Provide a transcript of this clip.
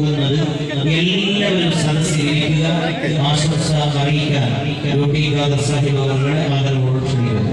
പോകുന്നത്. എല്ലാവരും സദസ്സിലിരിക്കുക. ആശംസ അറിയിക്കാൻ യോഗി ഖാദർ സാഹിബ് അവരുടെ ആദരവോട് ക്ഷണിക്കുന്നു.